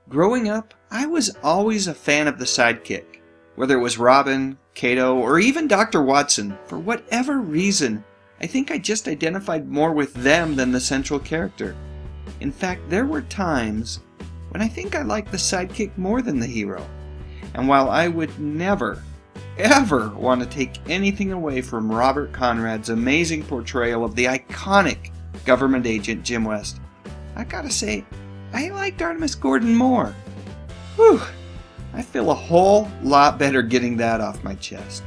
Growing up, I was always a fan of the sidekick. Whether it was Robin, Cato, or even Dr. Watson, for whatever reason, I think I just identified more with them than the central character. In fact, there were times when I think I liked the sidekick more than the hero. And while I would never, ever want to take anything away from Robert Conrad's amazing portrayal of the iconic government agent Jim West, I gotta say, I liked Artemus Gordon more. Whew, I feel a whole lot better getting that off my chest.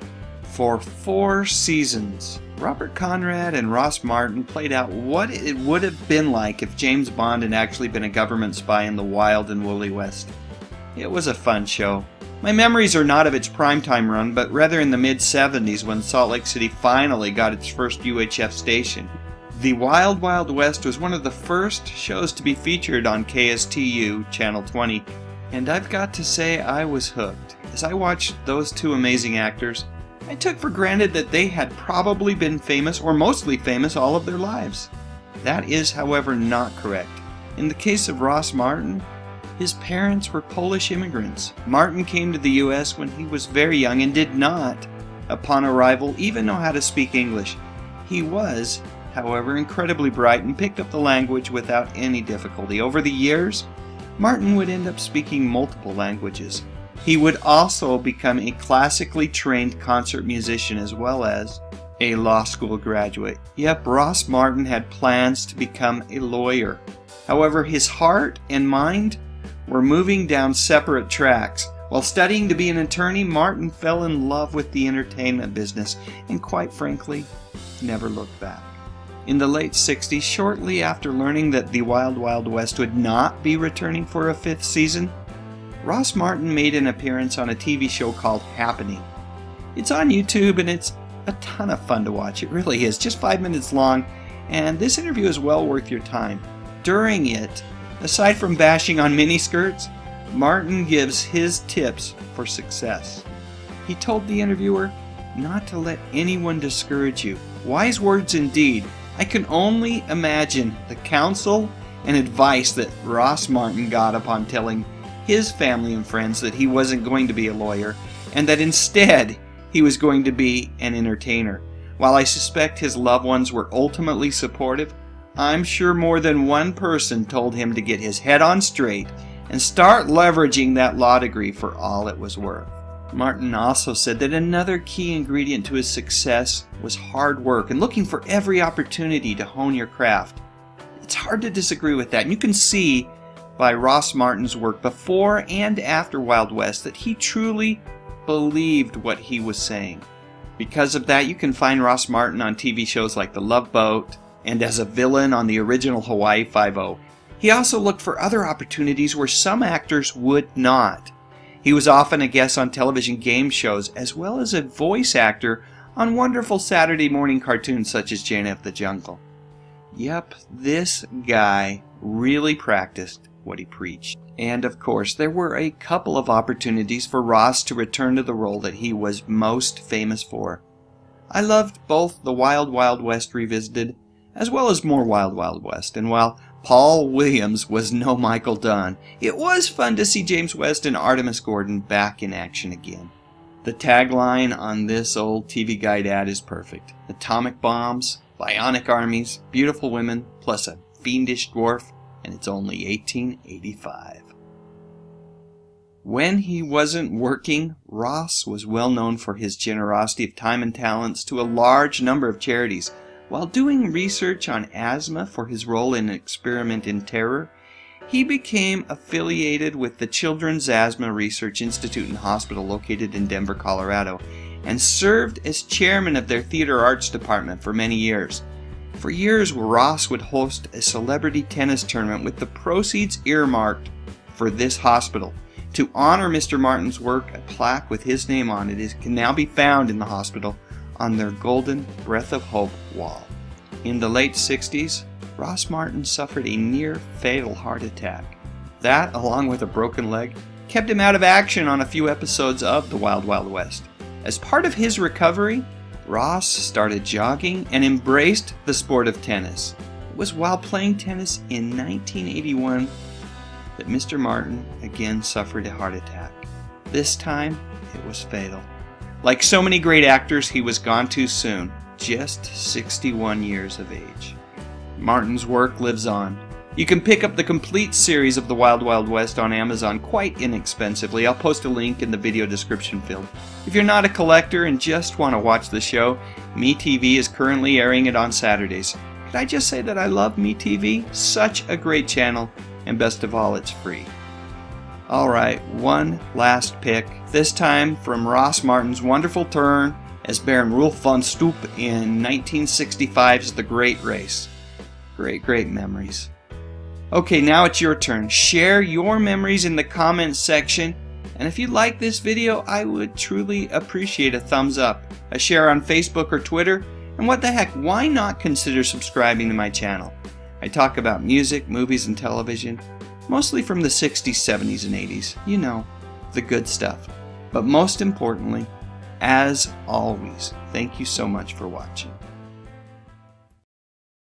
For 4 seasons, Robert Conrad and Ross Martin played out what it would have been like if James Bond had actually been a government spy in the wild and woolly West. It was a fun show. My memories are not of its primetime run, but rather in the mid-70s when Salt Lake City finally got its first UHF station. The Wild Wild West was one of the first shows to be featured on KSTU Channel 20, and I've got to say I was hooked. As I watched those two amazing actors, I took for granted that they had probably been famous, or mostly famous, all of their lives. That is, however, not correct. In the case of Ross Martin, his parents were Polish immigrants. Martin came to the U.S. when he was very young and did not, upon arrival, even know how to speak English. He was, however, incredibly bright and picked up the language without any difficulty. Over the years, Martin would end up speaking multiple languages. He would also become a classically trained concert musician as well as a law school graduate. Yep, Ross Martin had plans to become a lawyer. However, his heart and mind were moving down separate tracks. While studying to be an attorney, Martin fell in love with the entertainment business and, quite frankly, never looked back. In the late 60s, shortly after learning that the Wild Wild West would not be returning for a 5th season, Ross Martin made an appearance on a TV show called Happening. It's on YouTube and it's a ton of fun to watch. It really is. Just 5 minutes long, and this interview is well worth your time. During it, aside from bashing on miniskirts, Martin gives his tips for success. He told the interviewer not to let anyone discourage you. Wise words indeed. I can only imagine the counsel and advice that Ross Martin got upon telling his family and friends that he wasn't going to be a lawyer and that instead he was going to be an entertainer. While I suspect his loved ones were ultimately supportive, I'm sure more than one person told him to get his head on straight and start leveraging that law degree for all it was worth. Martin also said that another key ingredient to his success was hard work and looking for every opportunity to hone your craft. It's hard to disagree with that, and you can see by Ross Martin's work before and after Wild West that he truly believed what he was saying. Because of that, you can find Ross Martin on TV shows like The Love Boat and as a villain on the original Hawaii Five-0. He also looked for other opportunities where some actors would not. He was often a guest on television game shows as well as a voice actor on wonderful Saturday morning cartoons such as Jane of the Jungle. Yep, this guy really practiced what he preached. And of course, there were a couple of opportunities for Ross to return to the role that he was most famous for. I loved both The Wild Wild West Revisited as well as More Wild Wild West, and while Paul Williams was no Michael Dunn, it was fun to see James West and Artemus Gordon back in action again. The tagline on this old TV Guide ad is perfect. Atomic bombs, bionic armies, beautiful women, plus a fiendish dwarf, and it's only 1885. When he wasn't working, Ross was well known for his generosity of time and talents to a large number of charities. While doing research on asthma for his role in Experiment in Terror, he became affiliated with the Children's Asthma Research Institute and Hospital located in Denver, Colorado, and served as chairman of their theater arts department for many years. For years, Ross would host a celebrity tennis tournament with the proceeds earmarked for this hospital. To honor Mr. Martin's work, a plaque with his name on it can now be found in the hospital on their golden Breath of Hope wall. In the late 60s, Ross Martin suffered a near-fatal heart attack. That, along with a broken leg, kept him out of action on a few episodes of The Wild Wild West. As part of his recovery, Ross started jogging and embraced the sport of tennis. It was while playing tennis in 1981 that Mr. Martin again suffered a heart attack. This time, it was fatal. Like so many great actors, he was gone too soon, just 61 years of age. Martin's work lives on. You can pick up the complete series of The Wild Wild West on Amazon quite inexpensively. I'll post a link in the video description field. If you're not a collector and just want to watch the show, MeTV is currently airing it on Saturdays. Could I just say that I love MeTV? Such a great channel, and best of all, it's free. Alright, one last pick, this time from Ross Martin's wonderful turn as Baron Rolf von Stoop in 1965's The Great Race. Great memories. Okay, now it's your turn. Share your memories in the comments section, and if you like this video, I would truly appreciate a thumbs up, a share on Facebook or Twitter, and what the heck, why not consider subscribing to my channel? I talk about music, movies, and television, mostly from the 60s, 70s, and 80s. You know, the good stuff. But most importantly, as always, thank you so much for watching.